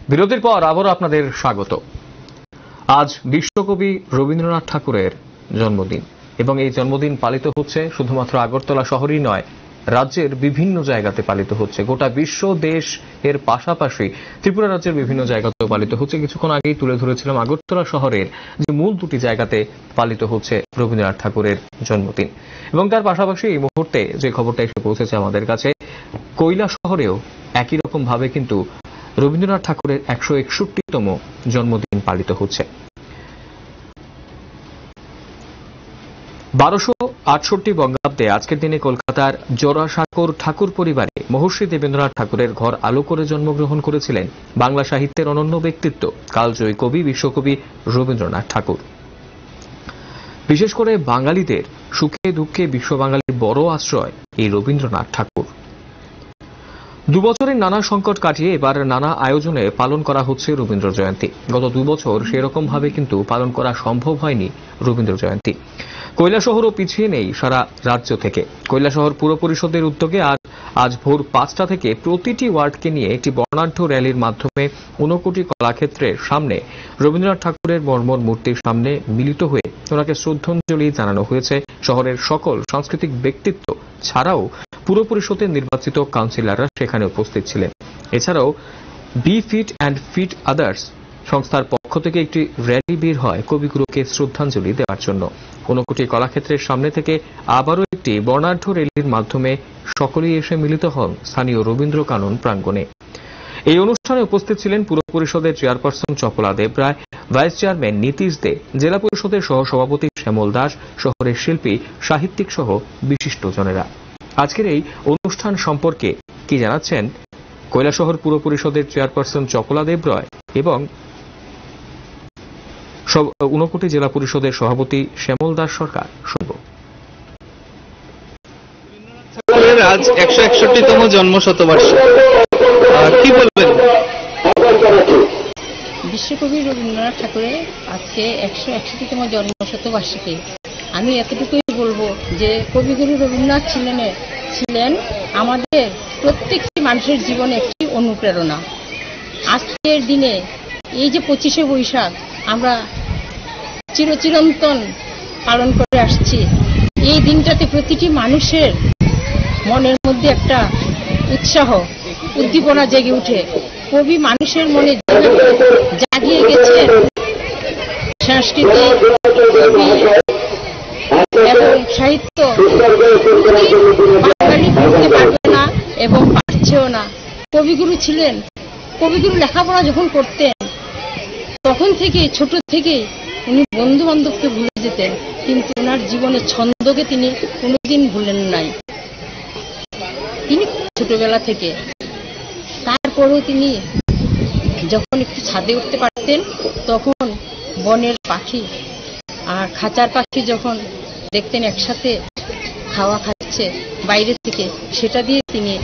বিরতির পর আবারও আপনাদের স্বাগত। আজ বিশ্বকবি রবীন্দ্রনাথ ঠাকুরের জন্মদিন এবং এই জন্মদিন পালিত হচ্ছে শুধুমাত্র আগরতলা শহরেই নয়, রাজ্যের বিভিন্ন জায়গাতে পালিত হচ্ছে। গোটা বিশ্ব দেশ এর পাশাপাশি ত্রিপুরা রাজ্যের বিভিন্ন জায়গাতেও পালিত হচ্ছে। কিছুক্ষণ আগেই তুলে ধরেছিলাম আগরতলা শহরের যে মূল দুটি জায়গাতে পালিত হচ্ছে রবীন্দ্রনাথ ঠাকুরের জন্মদিন। এবং তার পাশাপাশি এই মুহূর্তে যে খবরটা এসে পৌঁছেছে আমাদের কাছে, কৈলাসহরেও একই রকম ভাবে কিন্তু রবীন্দ্রনাথ ঠাকুরের 161তম জন্মদিন পালিত হচ্ছে। 1268 বঙ্গাব্দে আজকের দিনে কলকাতার জোড়াসাঁকোর ঠাকুর পরিবারে মহর্ষি দেবেন্দ্রনাথ ঠাকুরের ঘর আলো করে জন্মগ্রহণ করেছিলেন বাংলা সাহিত্যের অনন্য ব্যক্তিত্ব, কালজয়ী কবি বিশ্বকবি রবীন্দ্রনাথ ঠাকুর। বিশেষ করে বাঙালিদের সুখে দুঃখে বিশ্ব বাঙালির বড় আশ্রয় এই রবীন্দ্রনাথ ঠাকুর। দুবছরের নানা সংকট কাটিয়ে এবার নানা আয়োজনে পালন করা হচ্ছে রবীন্দ্র জয়ন্তী। গত 2 বছর সেরকম ভাবে কিন্তু পালন করা সম্ভব হয়নি রবীন্দ্র জয়ন্তী। কৈলাসহরও পিছিয়ে নেই সারা রাজ্য থেকে। কৈলাসহর পুর পরিষদের উদ্যোগে আজ ভোর 5টা থেকে প্রতিটি ওয়ার্ডকে নিয়ে একটি বর্ণাঢ্য র্যালির মাধ্যমে 59 কলাক্ষেত্রের সামনে রবীন্দ্রনাথ ঠাকুরের মর্মর মূর্তির সামনে মিলিত হয়ে ওনাকে শ্রদ্ধাঞ্জলি জানানো হয়েছে। শহরের সকল সাংস্কৃতিক ব্যক্তিত্ব ছাড়াও পুর পরিষদের নির্বাচিত কাউন্সিলররা সেখানে উপস্থিত ছিলেন। এছাড়াও be fit and fit others সংস্থার পক্ষ থেকে একটি র্যালি বের হয় কবিগুরুকে শ্রদ্ধাঞ্জলি দেওয়ার জন্য। 59 কলাক্ষেত্রের সামনে থেকে আবারও একটি বর্ণাঢ্য র্যালির মাধ্যমে সকলেই এসে মিলিত হন স্থানীয় রবীন্দ্র কানন প্রাঙ্গণে। এই অনুষ্ঠানে উপস্থিত ছিলেন পুর পরিষদের chairperson Chapala Debroy, vice chairman Nitish De, জেলা পরিষদের সহসভাপতি শ্যামল দাস, শহরের শিল্পী, সাহিত্যিক সহ বিশিষ্টজনেরা। আজকের এই অনুষ্ঠান সম্পর্কে কি জানাচ্ছেন কৈলাসহর পুর পরিষদের চেয়ারপারসন চপলা দেবরায় এবং 59 জেলা পরিষদের সভাপতি শ্যামল দাস সরকার, শুনব। আজ 161তম জন্ম শতবার্ষিকী, কি বলবেন? বিশ্বকবি রবীন্দ্রনাথ ঠাকুরের আজকে 161তম জন্ম শতবার্ষিকী। আমি এতটুকুই বলবো যে কবিগুরু রবীন্দ্রনাথ ছিলেন আমাদের প্রত্যেকটি মানুষের জীবনে একটি অনুপ্রেরণা। আজকের দিনে এই যে 25শে বৈশাখ আমরা চিরচিরন্তন পালন করে আসছি, এই দিনটাতে প্রতিটি মানুষের মনের মধ্যে একটা উৎসাহ উদ্দীপনা জেগে উঠে। কবি মানুষের মনে জাগিয়ে গেছে সংস্কৃতি এবং সাহিত্য বাঙালি পড়তে পারবে না এবং পারছেও না। কবিগুরু ছিলেন, কবিগুরু লেখাপড়া যখন করতেন তখন থেকে ছোট থেকে উনি বন্ধু বান্ধবকে ভুলে যেতেন, কিন্তু ওনার জীবনের ছন্দকে তিনি কোনোদিন ভুলেন নাই। তিনি ছোটবেলা থেকে, তারপরেও তিনি যখন একটু ছাদে উঠতে পারতেন তখন বনের পাখি আর খাঁচার পাখি যখন দেখতেন একসাথে খাওয়া খাচ্ছে বাইরে থেকে, সেটা দিয়ে তিনি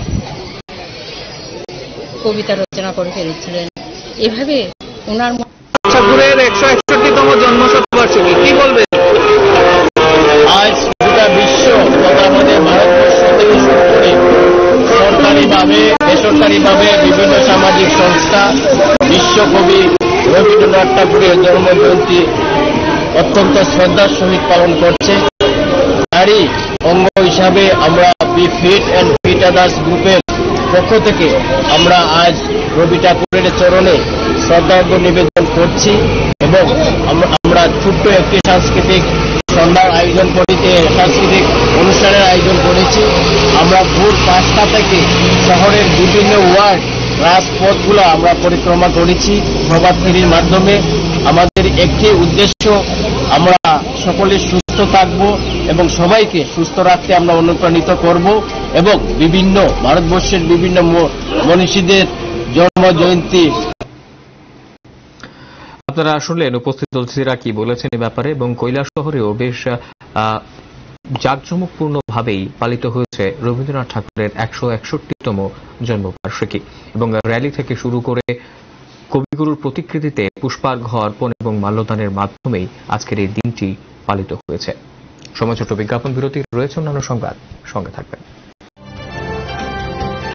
কবিতা রচনা করে ফেলেছিলেন। এভাবে ওনার ঠাকুরের 161তম জন্ম শতবার্ষিকী, কি বলবেন? আজ গোটা বিশ্ব তথা আমাদের ভারতবর্ষ থেকে শুরু করে সরকারিভাবে বেসরকারিভাবে বিভিন্ন সামাজিক সংস্থা বিশ্বকবি রবীন্দ্রনাথ ঠাকুরের জন্মজয়ন্তী অত্যন্ত শ্রদ্ধার সহিত পালন করছে। তারই অঙ্গ হিসাবে আমরা be fit and fit others গ্রুপের পক্ষ থেকে আমরা আজ রবি ঠাকুরের চরণে শ্রদ্ধার্ঘ্য নিবেদন করছি এবং আমরা ছোট্ট একটি সাংস্কৃতিক সন্ধ্যার আয়োজন সাংস্কৃতিক অনুষ্ঠানের আয়োজন করেছি। আমরা ভোর 5টা থেকে শহরের বিভিন্ন ওয়ার্ড রাজপথগুলো আমরা পরিক্রমা করেছি প্রভাত ফেরির মাধ্যমে। আমাদের একটি উদ্দেশ্য, আমরা সকলে সুস্থ থাকব এবং সবাইকে সুস্থ রাখতে আমরা অনুপ্রাণিত করব এবং বিভিন্ন ভারতবর্ষের বিভিন্ন মনীষীদের জন্ম জয়ন্তী। আপনারা শুনলেন উপস্থিত অতিথিরা কি বলেছেন এ ব্যাপারে। এবং কৈলাসহরেও বেশ জাঁকজমকপূর্ণ ভাবেই পালিত হয়েছে রবীন্দ্রনাথ ঠাকুরের 161তম জন্মবার্ষিকী এবং র্যালি থেকে শুরু করে কবিগুরুর প্রতিকৃতিতে পুষ্পার্ঘ্য অর্পণ এবং মাল্যদানের মাধ্যমেই আজকের এই দিনটি পালিত হয়েছে। সময় ছোট বিজ্ঞাপন বিরতি, রয়েছে অন্যান্য সংবাদ, সঙ্গে থাকবেন।